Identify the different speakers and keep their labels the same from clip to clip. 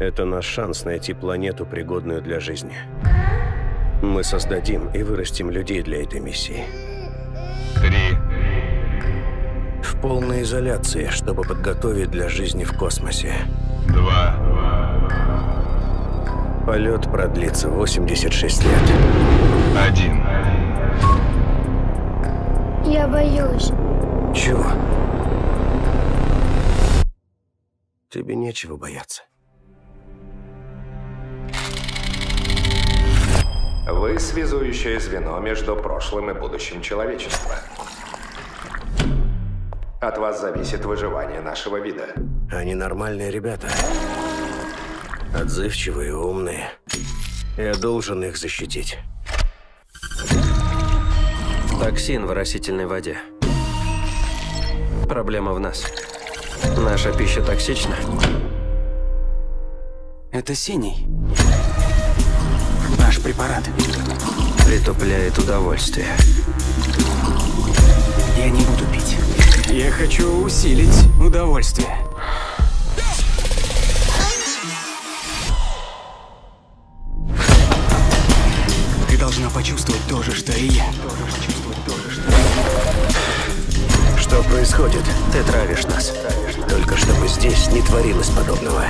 Speaker 1: Это наш шанс найти планету, пригодную для жизни. Мы создадим и вырастим людей для этой миссии.
Speaker 2: 3.
Speaker 1: В полной изоляции, чтобы подготовить для жизни в космосе.
Speaker 2: 2.
Speaker 1: Полет продлится 86 лет.
Speaker 2: 1.
Speaker 3: Я боюсь.
Speaker 1: Чего? Тебе нечего бояться.
Speaker 4: Вы связующее звено между прошлым и будущим человечества. От вас зависит выживание нашего вида.
Speaker 1: Они нормальные ребята. Отзывчивые, умные. Я должен их защитить.
Speaker 5: Токсин в растительной воде. Проблема в нас. Наша пища токсична.
Speaker 6: Это синий. Наш препарат.
Speaker 5: Притупляет удовольствие.
Speaker 6: Я не буду пить. Я хочу усилить удовольствие. Ты должна почувствовать то же, что и я.
Speaker 1: Что происходит?
Speaker 5: Ты травишь нас.
Speaker 1: Только чтобы здесь не творилось подобного.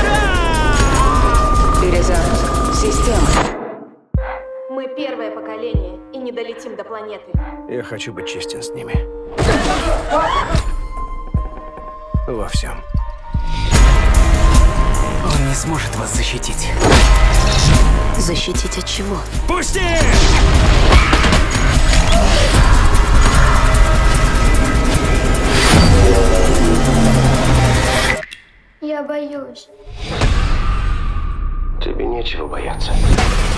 Speaker 7: Перезапуск системы.
Speaker 8: Мы первое поколение и не долетим до планеты.
Speaker 1: Я хочу быть честен с ними. Во всем.
Speaker 6: Он не сможет вас защитить.
Speaker 7: Защитить от чего?
Speaker 6: Пусти!
Speaker 3: Я боюсь.
Speaker 1: Тебе нечего бояться.